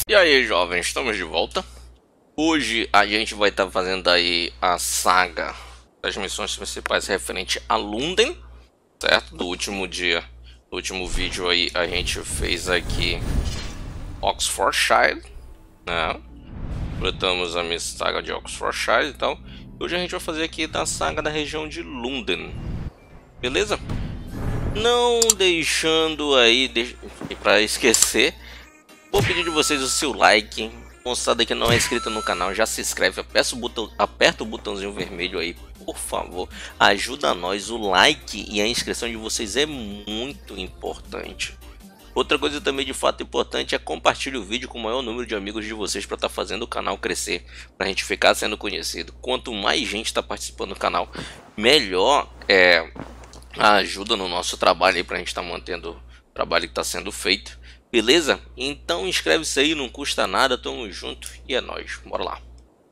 E aí, jovens, estamos de volta. Hoje a gente vai estar fazendo aí a saga das missões principais referente a London, certo? Do último dia, do último vídeo aí a gente fez aqui Oxfordshire, né? Completamos a saga de Oxfordshire e tal. Hoje a gente vai fazer aqui da saga da região de London, beleza? Não deixando aí para esquecer, vou pedir de vocês o seu like. Moçada que não é inscrita no canal, já se inscreve, aperta o botãozinho vermelho aí, por favor. Ajuda nós, o like e a inscrição de vocês é muito importante. Outra coisa também de fato importante é compartilhar o vídeo com o maior número de amigos de vocês para estar fazendo o canal crescer, para a gente ficar sendo conhecido. Quanto mais gente está participando do canal, melhor a ajuda no nosso trabalho aí, para a gente estar mantendo o trabalho que está sendo feito. Beleza? Então inscreve-se aí, não custa nada, tamo junto e é nóis, bora lá.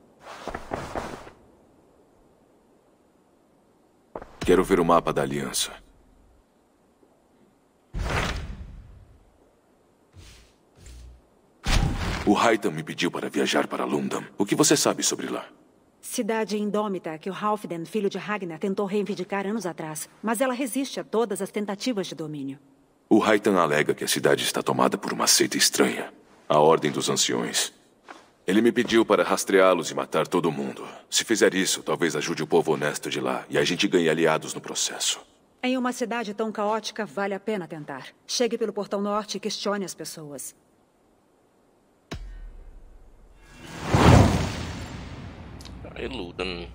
Quero ver o mapa da Aliança. O Raiden me pediu para viajar para London. O que você sabe sobre lá? Cidade indômita que o Halfdan, filho de Ragnar, tentou reivindicar anos atrás. Mas ela resiste a todas as tentativas de domínio. O Raiden alega que a cidade está tomada por uma seita estranha. A Ordem dos Anciões. Ele me pediu para rastreá-los e matar todo mundo. Se fizer isso, talvez ajude o povo honesto de lá e a gente ganhe aliados no processo. Em uma cidade tão caótica, vale a pena tentar. Chegue pelo portão norte e questione as pessoas. London.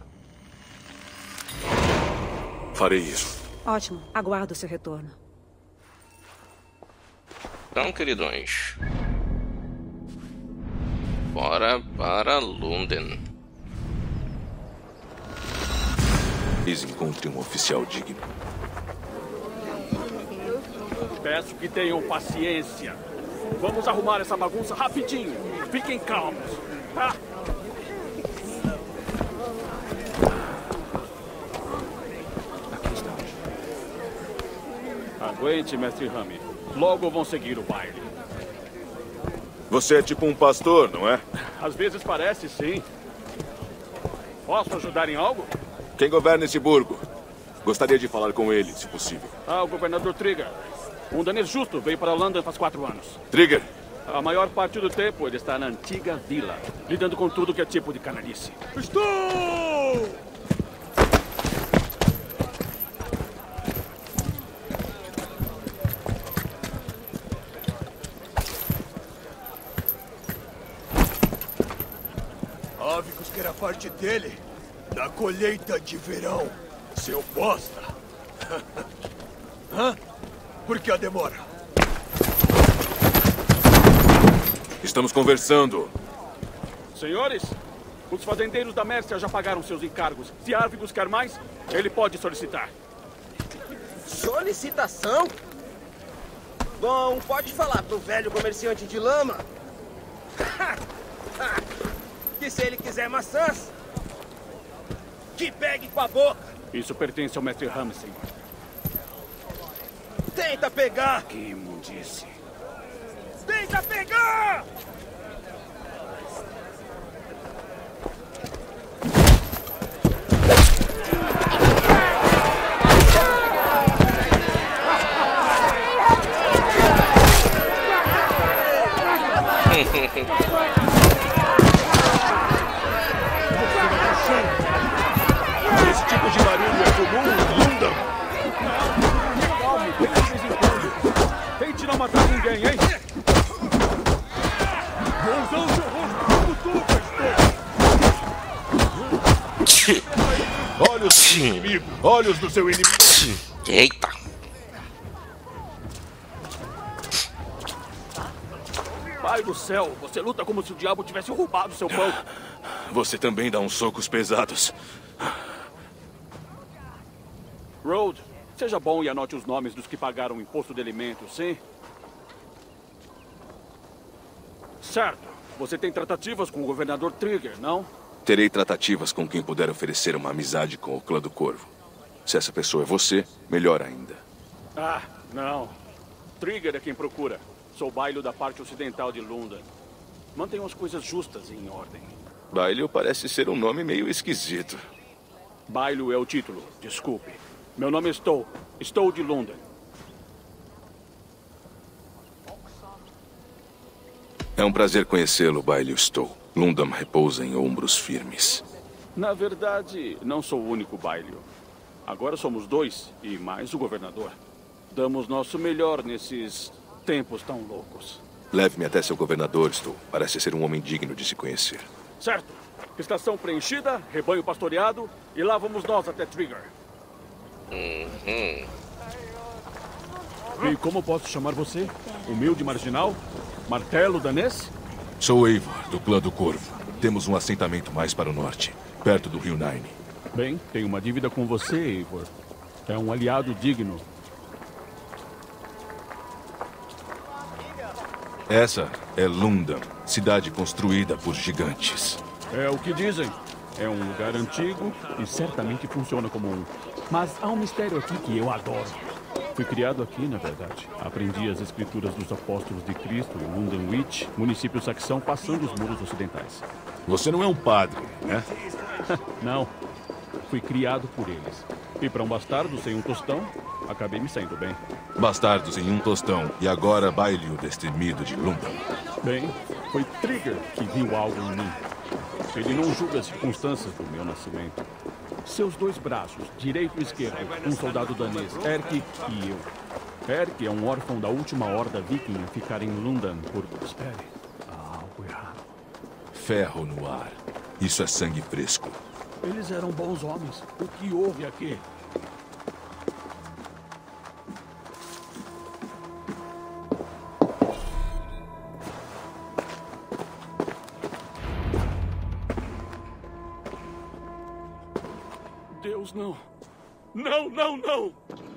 Farei isso. Ótimo. Aguardo seu retorno. Então, queridões, bora para London. Eles encontrem um oficial digno. Peço que tenham paciência. Vamos arrumar essa bagunça rapidinho. Fiquem calmos. Tá? Aqui estamos. Aguente, mestre Rami. Logo vão seguir o baile. Você é tipo um pastor, não é? Às vezes parece, sim. Posso ajudar em algo? Quem governa esse burgo? Gostaria de falar com ele, se possível. Ah, o governador Trigger. Um danês justo veio para London faz 4 anos. Trigger! A maior parte do tempo ele está na antiga vila, lidando com tudo que é tipo de canalice. Estou! Óbvio que era parte dele, da colheita de verão, seu bosta. Hã? Por que a demora? Estamos conversando. Senhores, os fazendeiros da Mércia já pagaram seus encargos. Se Árvigos quer mais, ele pode solicitar. Solicitação? Bom, pode falar pro velho comerciante de lama. Que se ele quiser maçãs, que pegue com a boca. Isso pertence ao mestre Rami, senhor. Tenta pegar! Que imundice. Tenta pegar! Esse tipo de barulho é comum em London? Calme, bem de vez em quando. Tente não matar ninguém, hein? Vou usar o seu rosto como tu, pastor! Olhos do seu inimigo! Olhos do seu inimigo! Eita! Pai do céu, você luta como se o diabo tivesse roubado seu pão. Você também dá uns socos pesados. Road, seja bom e anote os nomes dos que pagaram o imposto de alimentos, sim? Certo. Você tem tratativas com o governador Trigger, não? Terei tratativas com quem puder oferecer uma amizade com o clã do Corvo. Se essa pessoa é você, melhor ainda. Ah, não. Trigger é quem procura. Sou bailo da parte ocidental de London. Mantenham as coisas justas e em ordem. Bailio parece ser um nome meio esquisito. Bailio é o título, desculpe. Meu nome é Stowe. Estou de London. É um prazer conhecê-lo, Bailio Stowe. Lundam repousa em ombros firmes. Na verdade, não sou o único Bailio. Agora somos 2 e mais o governador. Damos nosso melhor nesses tempos tão loucos. Leve-me até seu governador, Stowe. Parece ser um homem digno de se conhecer. Certo. Estação preenchida, rebanho pastoreado e lá vamos nós até Trigger. E como posso chamar você? Humilde marginal? Martelo danês? Sou Eivor, do clã do Corvo. Temos um assentamento mais para o norte, perto do rio Nine. Bem, tenho uma dívida com você, Eivor. É um aliado digno. Essa é Lundam, cidade construída por gigantes. É o que dizem. É um lugar antigo e certamente funciona como um. Mas há um mistério aqui que eu adoro. Fui criado aqui, na verdade. Aprendi as escrituras dos apóstolos de Cristo em Lundenwich, município saxão, passando os muros ocidentais. Você não é um padre, né? Não. Fui criado por eles. E para um bastardo sem um tostão, acabei me saindo bem. Bastardos em um tostão e agora Bailio destemido de Lundam. Bem, foi Trigger que viu algo em mim. Ele não julga as circunstâncias do meu nascimento. Seus 2 braços, direito e esquerdo, um soldado danês, Erk e eu. Erk é um órfão da última horda viking a ficar em Lundam por... Espere, há algo errado. Ferro no ar. Isso é sangue fresco. Eles eram bons homens. O que houve aqui? Deus, não. Não, não, não!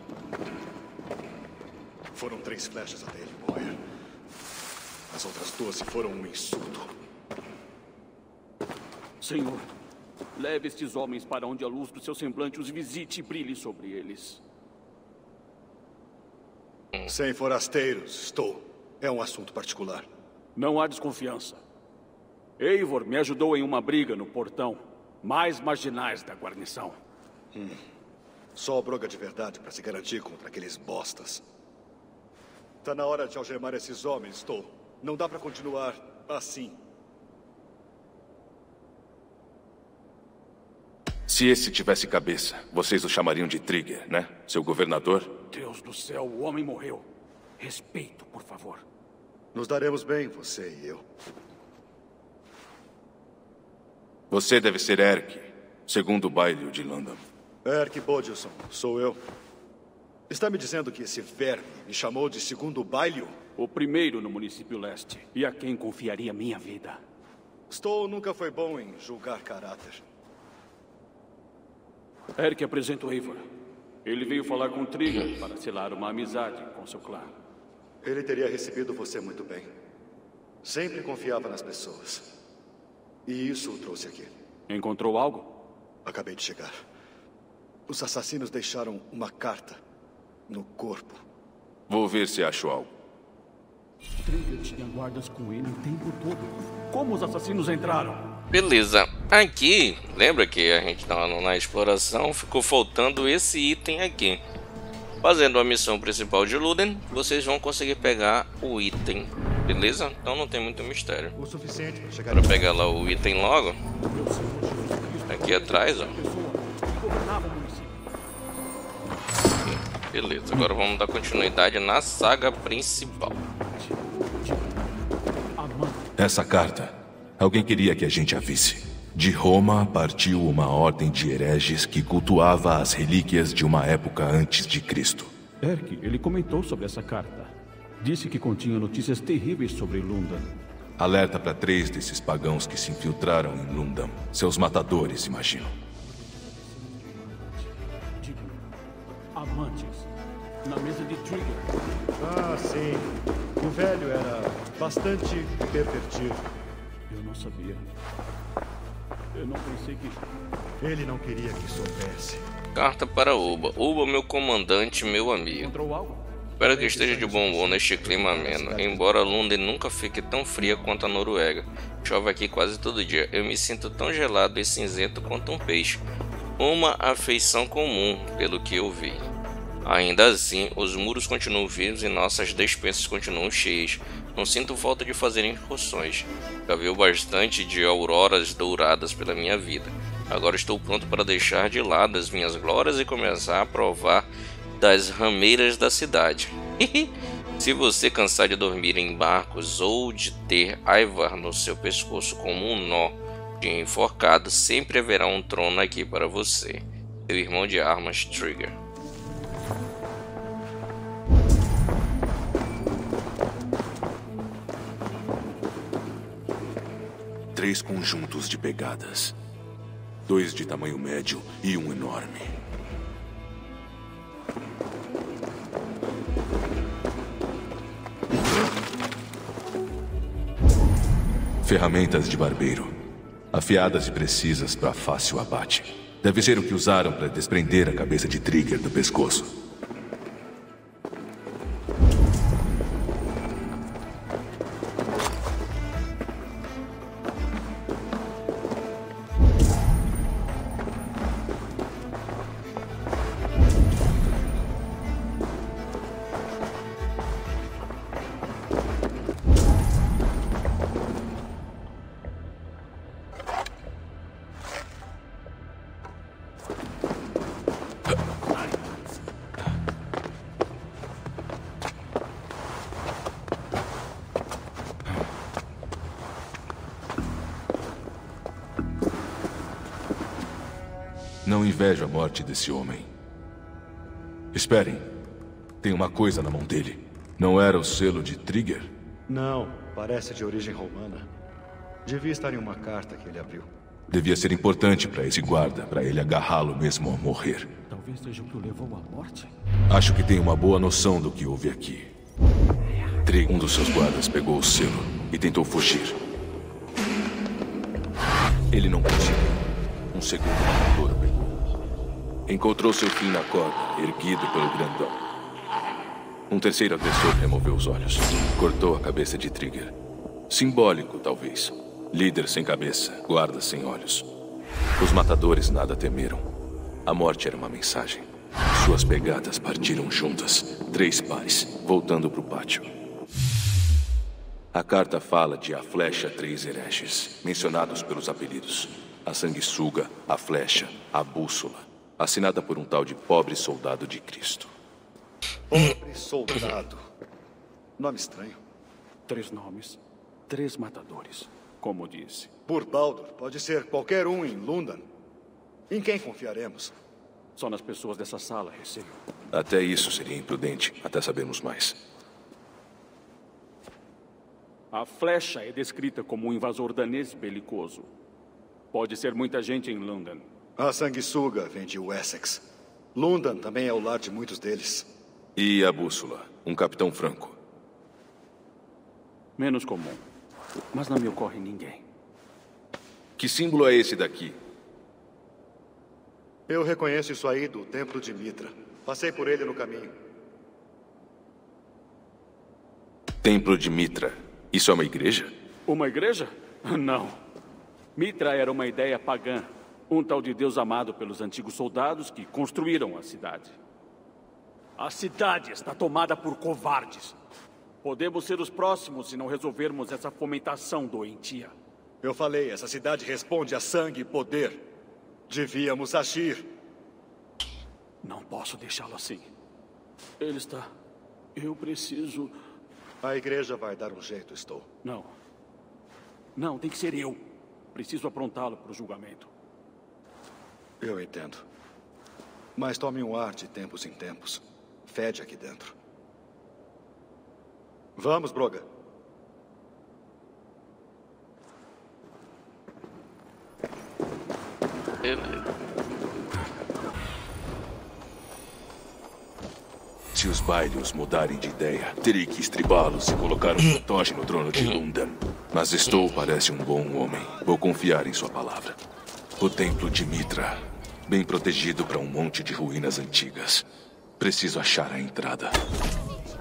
Foram 3 flechas até ele morrer. As outras 12 foram um insulto. Senhor, leve estes homens para onde a luz do seu semblante os visite e brilhe sobre eles. Sem forasteiros, estou. É um assunto particular. Não há desconfiança. Eivor me ajudou em uma briga no portão. Mais marginais da guarnição. Só a broga de verdade para se garantir contra aqueles bostas. Tá na hora de algemar esses homens, estou. Não dá para continuar assim. Se esse tivesse cabeça, vocês o chamariam de Trigger, né? Seu governador? Deus do céu, o homem morreu. Respeito, por favor. Nos daremos bem, você e eu. Você deve ser Erk, segundo o Bailio de Lundam. Erk Bodilson, sou eu. Está me dizendo que esse verme me chamou de segundo Bailio? O primeiro no município leste. E a quem confiaria minha vida. Stowe nunca foi bom em julgar caráter. Erk apresenta o Eivor. Ele veio falar com Trigger para selar uma amizade com seu clã. Ele teria recebido você muito bem. Sempre confiava nas pessoas. E isso o trouxe aqui. Encontrou algo? Acabei de chegar. Os assassinos deixaram uma carta no corpo. Vou ver se acho algo. Trigger tinha guardas com ele o tempo todo. Como os assassinos entraram? Beleza. Aqui, lembra que a gente estava na exploração, ficou faltando esse item aqui. Fazendo a missão principal de Luden, vocês vão conseguir pegar o item. Beleza? Então não tem muito mistério. O suficiente para chegar. Para pegar lá o item logo. Aqui atrás, ó. Beleza, agora vamos dar continuidade na saga principal. Essa carta, alguém queria que a gente a visse. De Roma partiu uma ordem de hereges que cultuava as relíquias de uma época antes de Cristo. Erk, ele comentou sobre essa carta. Disse que continha notícias terríveis sobre Lundam. Alerta para 3 desses pagãos que se infiltraram em Lundam. Seus matadores, imagino. Amantes. Na mesa de Trigger. Ah, sim. O velho era bastante pervertido. Eu não sabia. Eu não pensei que... Ele não queria que soubesse. Carta para Uba. Uba, meu comandante, meu amigo. Encontrou algo? Espero que esteja de bom humor neste clima ameno. Embora Londres nunca fique tão fria quanto a Noruega. Chove aqui quase todo dia. Eu me sinto tão gelado e cinzento quanto um peixe. Uma afeição comum, pelo que eu vi. Ainda assim, os muros continuam vivos e nossas despensas continuam cheias. Não sinto falta de fazer incursões. Já vi bastante de auroras douradas pela minha vida. Agora estou pronto para deixar de lado as minhas glórias e começar a provar das rameiras da cidade. Se você cansar de dormir em barcos ou de ter Ivar no seu pescoço como um nó de enforcado, sempre haverá um trono aqui para você. Seu irmão de armas, Trigger. Três conjuntos de pegadas. 2 de tamanho médio e um enorme. Ferramentas de barbeiro. Afiadas e precisas para fácil abate. Deve ser o que usaram para desprender a cabeça de Trigger do pescoço. Não invejo a morte desse homem. Esperem. Tem uma coisa na mão dele. Não era o selo de Trigger? Não, parece de origem romana. Devia estar em uma carta que ele abriu. Devia ser importante para esse guarda, para ele agarrá-lo mesmo ao morrer. Talvez seja o que o levou à morte. Acho que tem uma boa noção do que houve aqui. Um dos seus guardas pegou o selo e tentou fugir. Ele não conseguiu. Um segundo matador o pegou. Encontrou seu fim na corda, erguido pelo grandão. Um terceiro agressor removeu os olhos. Cortou a cabeça de Trigger. Simbólico, talvez. Líder sem cabeça, guarda sem olhos. Os matadores nada temeram. A morte era uma mensagem. Suas pegadas partiram juntas, 3 pares, voltando para o pátio. A carta fala de a flecha 3 hereges, mencionados pelos apelidos. A sanguessuga, a flecha, a bússola. Assinada por um tal de pobre soldado de Cristo. Pobre soldado. Nome estranho. 3 nomes, 3 matadores, como disse. Por Baldur, pode ser qualquer um em London. Em quem confiaremos? Só nas pessoas dessa sala, receio. Até isso seria imprudente, até sabermos mais. A flecha é descrita como um invasor danês belicoso. Pode ser muita gente em London. A sanguessuga vem de Wessex. London também é o lar de muitos deles. E a bússola? Um capitão franco. Menos comum. Mas não me ocorre ninguém. Que símbolo é esse daqui? Eu reconheço isso aí do Templo de Mitra. Passei por ele no caminho. Templo de Mitra. Isso é uma igreja? Uma igreja? Não. Mitra era uma ideia pagã. Um tal de Deus amado pelos antigos soldados que construíram a cidade. A cidade está tomada por covardes. Podemos ser os próximos se não resolvermos essa fomentação doentia. Eu falei, essa cidade responde a sangue e poder. Devíamos agir. Não posso deixá-lo assim. Ele está... Eu preciso... A igreja vai dar um jeito, estou. Não. Não, tem que ser eu. Preciso aprontá-lo para o julgamento. Eu entendo. Mas tome um ar de tempos em tempos. Fede aqui dentro. Vamos, Broga. Se os Baelios mudarem de ideia, terei que estribá-los e colocar um fantoche no trono de London. Mas Stow parece um bom homem. Vou confiar em sua palavra. O Templo de Mitra, bem protegido para um monte de ruínas antigas. Preciso achar a entrada.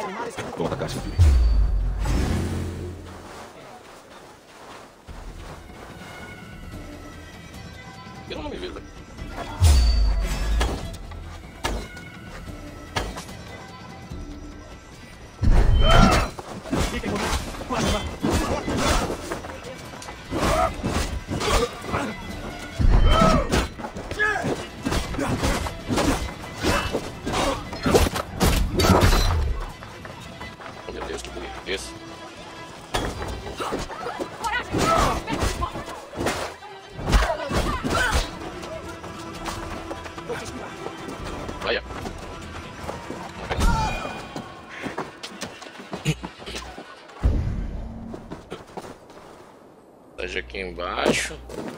Vamos atacar esse filho. Eu não me vi. Meu Deus, que bonito isso. Olha. Esteja aqui embaixo.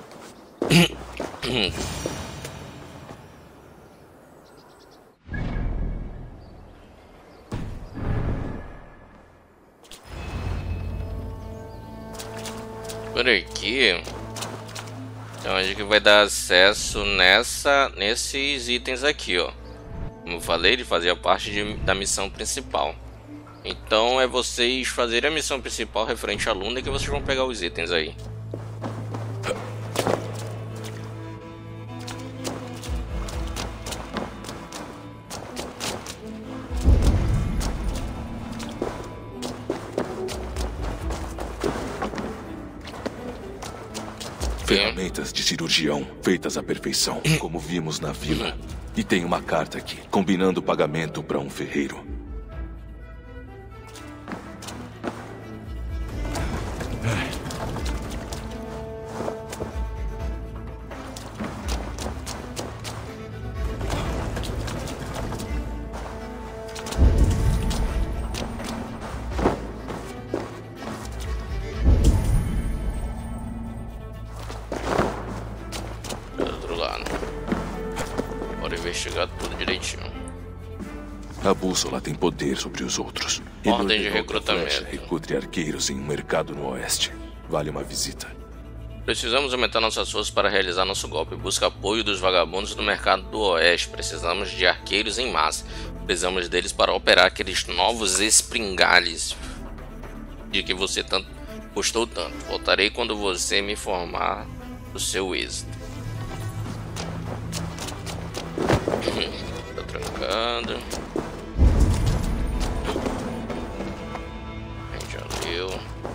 Por aqui, então a gente vai dar acesso nesses itens aqui, ó. Como eu falei, ele fazia parte da missão principal. Então é vocês fazerem a missão principal referente a Lunda que vocês vão pegar os itens aí. Ferramentas de cirurgião feitas à perfeição, como vimos na vila. E tem uma carta aqui, combinando o pagamento para um ferreiro. Investigar tudo direitinho. A bússola tem poder sobre os outros. Ordem de recrutamento. Flecha recrute arqueiros em um mercado no oeste. Vale uma visita. Precisamos aumentar nossas forças para realizar nosso golpe. Busca apoio dos vagabundos do mercado do oeste. Precisamos de arqueiros em massa. Precisamos deles para operar aqueles novos espingalhos de que você tanto gostou tanto. Voltarei quando você me informar do seu êxito. Tá trancado. A gente já leu.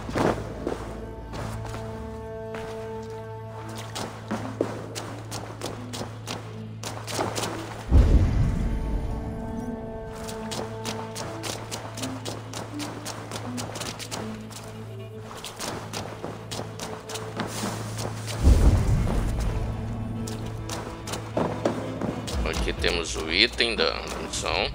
Aqui temos o item da missão.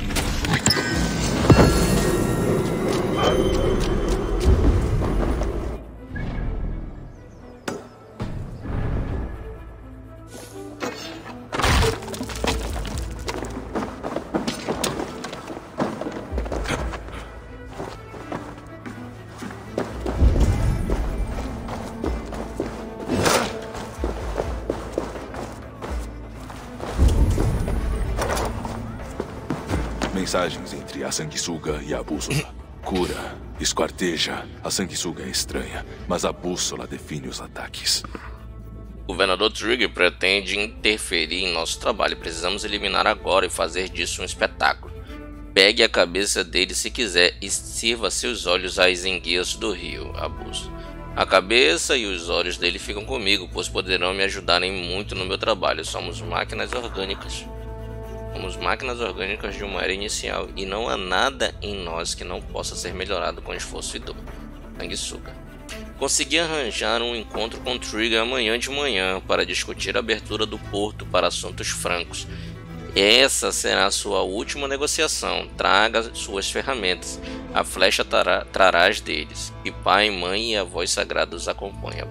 Mensagens entre a sanguessuga e a bússola. Cura, esquarteja. A sanguessuga é estranha, mas a bússola define os ataques. O governador Trigger pretende interferir em nosso trabalho. Precisamos eliminar agora e fazer disso um espetáculo. Pegue a cabeça dele se quiser e sirva seus olhos às enguias do rio, a bússola. A cabeça e os olhos dele ficam comigo, pois poderão me ajudarem muito no meu trabalho. Somos máquinas orgânicas. Somos máquinas orgânicas de uma era inicial e não há nada em nós que não possa ser melhorado com esforço e dor. Sanguessuga. Consegui arranjar um encontro com Trigger amanhã de manhã para discutir a abertura do porto para assuntos francos. Essa será a sua última negociação. Traga suas ferramentas. A flecha trará as deles. E pai, mãe e a voz sagrada os acompanhem.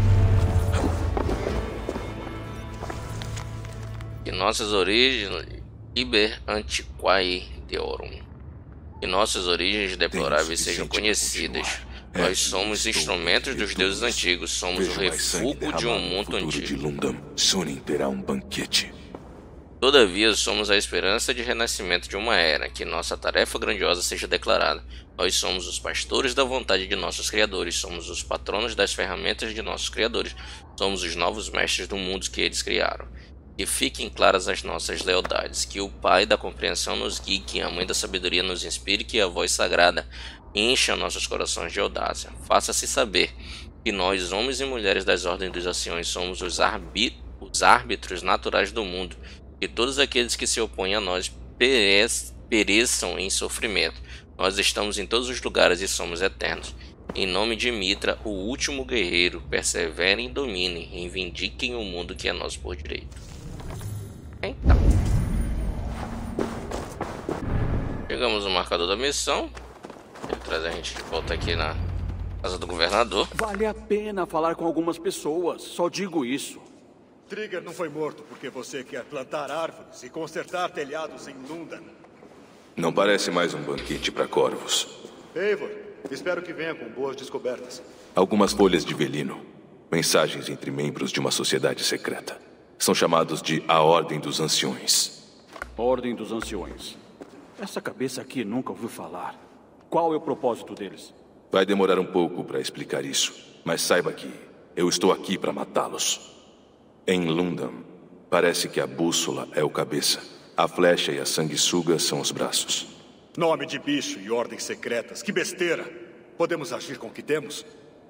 E nossas origens... Liber Antiquae Deorum. Que nossas origens deploráveis sejam conhecidas. Nós somos instrumentos dos deuses antigos. Somos o refúgio de um mundo antigo. De Lundam. Sunin terá um banquete. Todavia, somos a esperança de renascimento de uma era, que nossa tarefa grandiosa seja declarada. Nós somos os pastores da vontade de nossos criadores, somos os patronos das ferramentas de nossos criadores, somos os novos mestres do mundo que eles criaram. Que fiquem claras as nossas lealdades, que o Pai da compreensão nos guie, que a Mãe da sabedoria nos inspire, que a voz sagrada encha nossos corações de audácia. Faça-se saber que nós, homens e mulheres das ordens dos anciões, somos os árbitros naturais do mundo, que todos aqueles que se opõem a nós pereçam em sofrimento. Nós estamos em todos os lugares e somos eternos. Em nome de Mitra, o último guerreiro, perseverem e dominem, reivindiquem o mundo que é nosso por direito. Então, chegamos no marcador da missão. Ele traz a gente de volta aqui na casa do governador. Vale a pena falar com algumas pessoas, só digo isso. Trigger não foi morto porque você quer plantar árvores e consertar telhados em Lundan. Não parece mais um banquete para corvos. Eivor, espero que venha com boas descobertas. Algumas folhas de velino. Mensagens entre membros de uma sociedade secreta. São chamados de a Ordem dos Anciões. Ordem dos Anciões. Essa cabeça aqui nunca ouviu falar. Qual é o propósito deles? Vai demorar um pouco para explicar isso, mas saiba que eu estou aqui para matá-los. Em Lundan, parece que a bússola é o cabeça. A flecha e a sanguessuga são os braços. Nome de bicho e ordens secretas. Que besteira! Podemos agir com o que temos?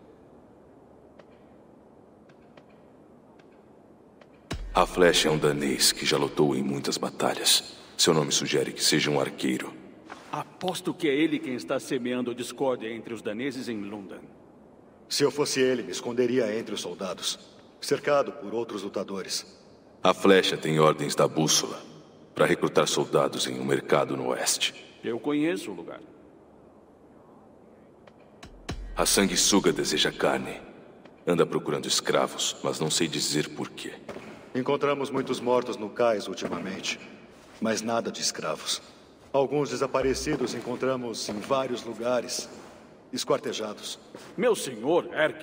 A flecha é um danês que já lutou em muitas batalhas. Seu nome sugere que seja um arqueiro. Aposto que é ele quem está semeando discórdia entre os daneses em Lundan. Se eu fosse ele, me esconderia entre os soldados, cercado por outros lutadores. A flecha tem ordens da bússola para recrutar soldados em um mercado no oeste. Eu conheço o lugar. A sanguessuga deseja carne. Anda procurando escravos, mas não sei dizer por quê. Encontramos muitos mortos no cais ultimamente, mas nada de escravos. Alguns desaparecidos encontramos em vários lugares, esquartejados. Meu senhor, Erk.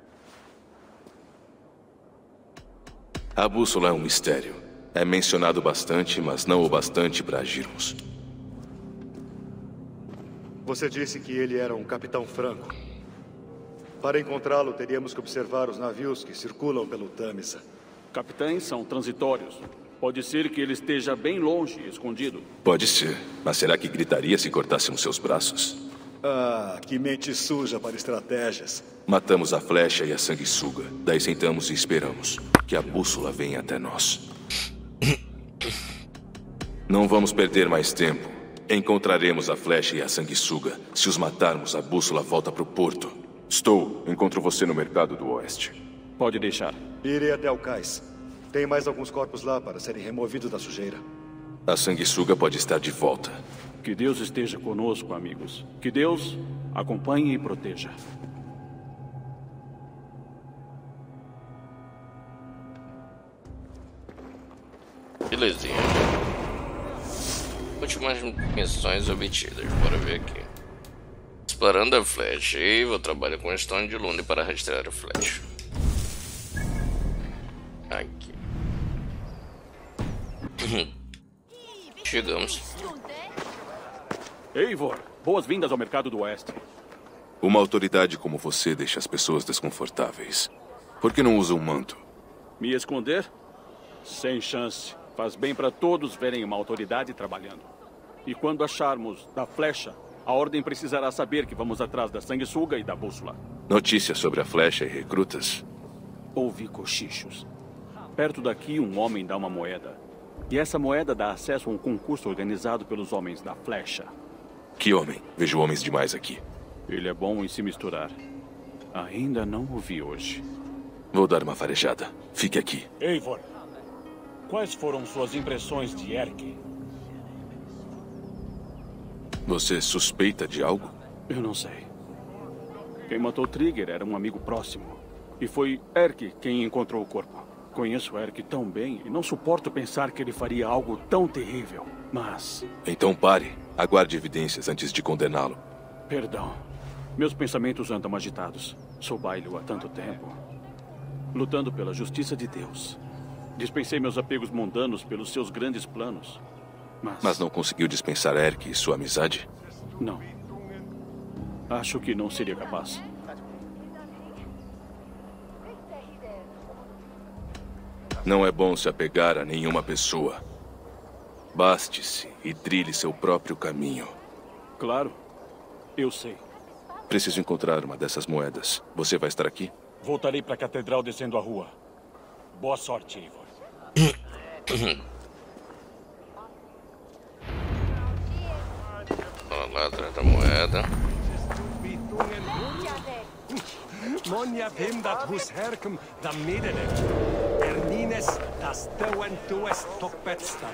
A bússola é um mistério. É mencionado bastante, mas não o bastante para agirmos. Você disse que ele era um capitão franco. Para encontrá-lo, teríamos que observar os navios que circulam pelo Tâmisa. Capitães são transitórios. Pode ser que ele esteja bem longe, escondido. Pode ser, mas será que gritaria se cortássemos seus braços? Ah, que mente suja para estratégias. Matamos a flecha e a sanguessuga. Daí sentamos e esperamos que a bússola venha até nós. Não vamos perder mais tempo. Encontraremos a flecha e a sanguessuga. Se os matarmos, a bússola volta para o porto. Encontro você no mercado do oeste. Pode deixar. Irei até o cais. Tem mais alguns corpos lá para serem removidos da sujeira. A sanguessuga pode estar de volta. Que Deus esteja conosco, amigos. Que Deus acompanhe e proteja. Belezinha. Últimas missões obtidas. Bora ver aqui. Explorando a flecha. E vou trabalhar com o Stone de Lundan para rastrear a flecha. Aqui. Chegamos. Eivor, boas-vindas ao mercado do oeste. Uma autoridade como você deixa as pessoas desconfortáveis. Por que não usa um manto? Me esconder? Sem chance. Faz bem para todos verem uma autoridade trabalhando. E quando acharmos da flecha, a ordem precisará saber que vamos atrás da sanguessuga e da bússola. Notícias sobre a flecha e recrutas? Ouvi cochichos. Perto daqui, um homem dá uma moeda. E essa moeda dá acesso a um concurso organizado pelos homens da flecha. Que homem? Vejo homens demais aqui. Ele é bom em se misturar. Ainda não o vi hoje. Vou dar uma farejada. Fique aqui. Eivor, quais foram suas impressões de Erk? Você suspeita de algo? Eu não sei. Quem matou Trigger era um amigo próximo. E foi Erk quem encontrou o corpo. Conheço Erk tão bem e não suporto pensar que ele faria algo tão terrível. Mas... Então pare. Aguarde evidências antes de condená-lo. Perdão. Meus pensamentos andam agitados. Sou bailho há tanto tempo. Lutando pela justiça de Deus. Dispensei meus apegos mundanos pelos seus grandes planos. Mas não conseguiu dispensar Erk e sua amizade? Não. Acho que não seria capaz. Não é bom se apegar a nenhuma pessoa. Baste-se e trilhe seu próprio caminho. Claro. Eu sei. Preciso encontrar uma dessas moedas. Você vai estar aqui? Voltarei para a catedral descendo a rua. Boa sorte, Eivor. Vamos lá, atrás da moeda. Monja vimdat hus herkum da middenet. Ernines das teuen tues tokpetstan.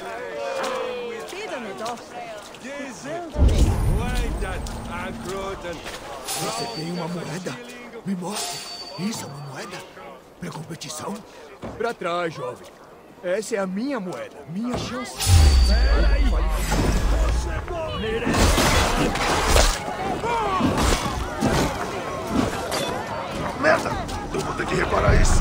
Você tem uma moeda? Me mostre. Isso é uma moeda? Pra competição? Pra trás, jovem. Essa é a minha moeda. Minha chance. Peraí! Merda! Eu vou ter que reparar isso.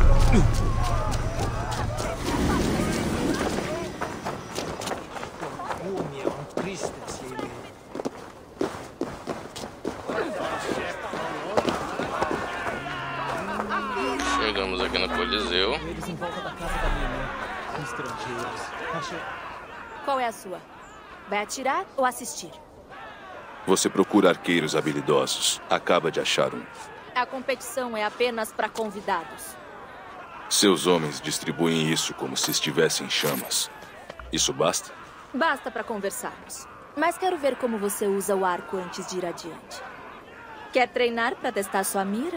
Chegamos aqui no Coliseu. Eles em volta da casa da minha mãe. Estrangeiros. Qual é a sua? Vai atirar ou assistir? Você procura arqueiros habilidosos. Acaba de achar um. A competição é apenas para convidados. Seus homens distribuem isso como se estivessem em chamas. Isso basta? Basta para conversarmos. Mas quero ver como você usa o arco antes de ir adiante. Quer treinar para testar sua mira?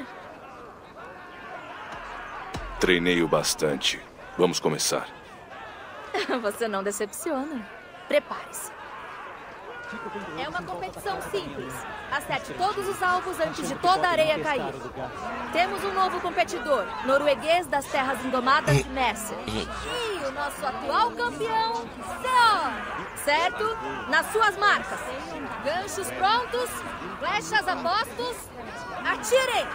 Treinei-o bastante. Vamos começar. Você não decepciona. Prepare-se. É uma competição simples. Acerte todos os alvos antes de toda a areia cair. Temos um novo competidor, norueguês das terras indomadas de Mercer. E o nosso atual campeão, Seor. Certo? Nas suas marcas. Ganchos prontos, flechas a postos. Atirem!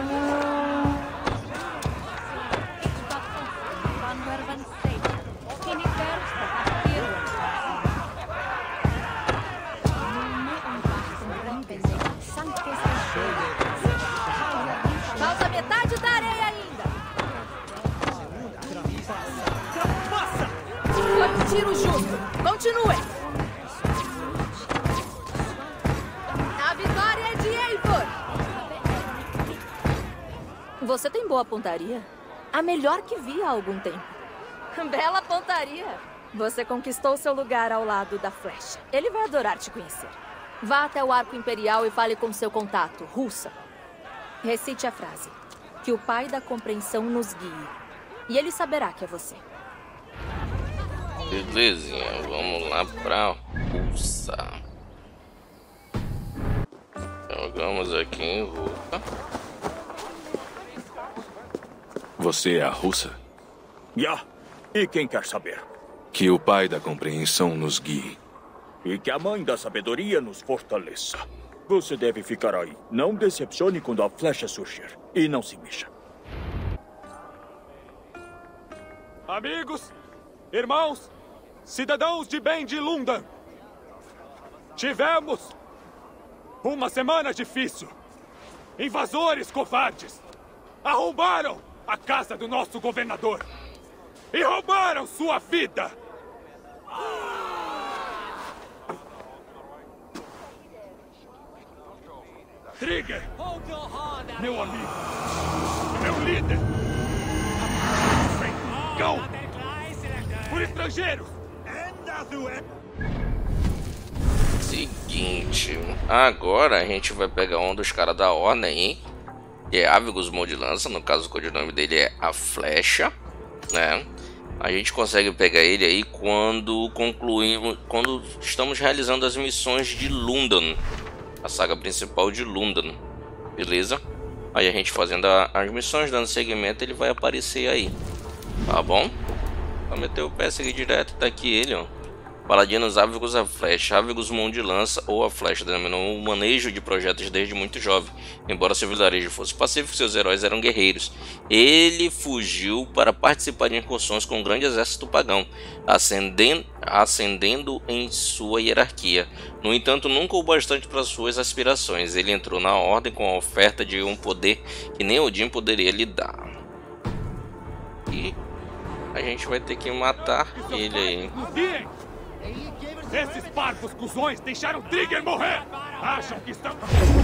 Falta metade da areia ainda. Foi um tiro justo. Continue. A vitória é de Eivor. Você tem boa pontaria? A melhor que vi há algum tempo. Bela pontaria. Você conquistou seu lugar ao lado da flecha. Ele vai adorar te conhecer. Vá até o Arco Imperial e fale com seu contato, Russa. Recite a frase. Que o pai da compreensão nos guie. E ele saberá que é você. Belezinha, vamos lá pra Russa. Jogamos aqui em Russa. Você é a Russa? Já. E quem quer saber? Que o pai da compreensão nos guie. E que a mãe da sabedoria nos fortaleça. Você deve ficar aí. Não decepcione quando a flecha surgir. E não se mexa. Amigos, irmãos, cidadãos de bem de Lundan. Tivemos uma semana difícil. Invasores covardes arrombaram a casa do nosso governador e roubaram sua vida. Trigger, meu amigo, meu líder, cão, por estrangeiros. Seguinte, agora a gente vai pegar um dos caras da ordem, hein? Que é Avigos Mão de Lança, no caso o codinome dele é a Flecha, né? A gente consegue pegar ele aí quando concluímos, quando estamos realizando as missões de Lundan, a saga principal de Lundan, beleza? Aí a gente fazendo as missões, dando seguimento, ele vai aparecer aí, tá bom? Vou meter o pé, seguir direto, tá aqui ele, ó. Paladinos Ávigos a flecha, Ávigos mão de lança ou a flecha, dominou o manejo de projéteis desde muito jovem. Embora seu vilarejo fosse pacífico, seus heróis eram guerreiros. Ele fugiu para participar de incursões com um grande exército pagão, ascendendo em sua hierarquia. No entanto, nunca o bastante para suas aspirações. Ele entrou na ordem com a oferta de um poder que nem Odin poderia lhe dar. E a gente vai ter que matar ele aí. Esses parvos cuzões deixaram Trigger morrer! Acham que estão...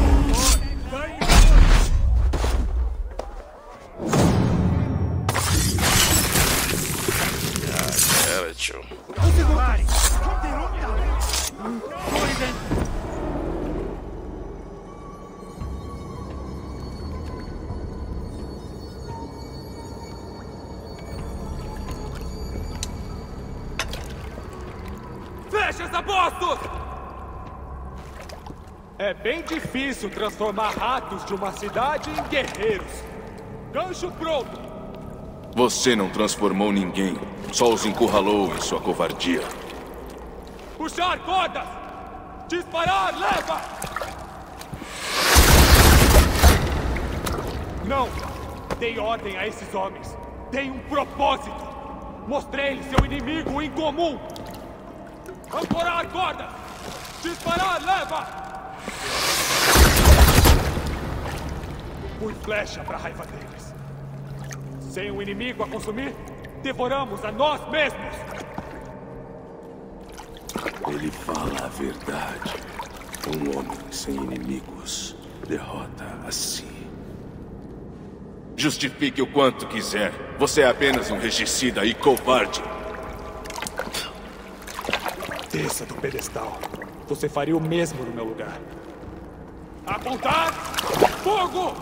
Cara, tio. Flechas a postos! É bem difícil transformar ratos de uma cidade em guerreiros. Gancho pronto! Você não transformou ninguém. Só os encurralou em sua covardia. Puxar cordas! Disparar, leva! Não! Dei ordem a esses homens. Tem um propósito. Mostrei-lhes seu inimigo em comum. Ancorar cordas! Disparar, leva! Fui flecha para a raiva deles. Sem um inimigo a consumir, devoramos a nós mesmos! Ele fala a verdade. Um homem sem inimigos derrota assim. Justifique o quanto quiser. Você é apenas um regicida e covarde. Desça do pedestal. Você faria o mesmo no meu lugar. Apontar! Fogo!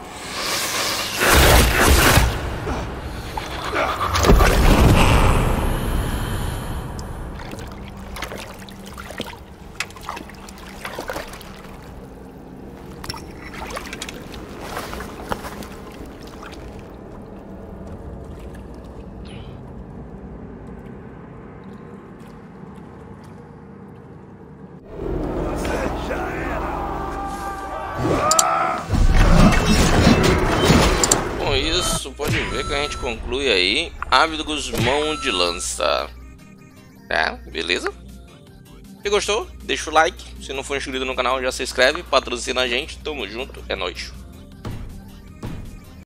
Pode ver que a gente conclui aí Ávigos mão de lança. Beleza? Se gostou, deixa o like. Se não for inscrito no canal, já se inscreve, patrocina a gente. Tamo junto, é nóis.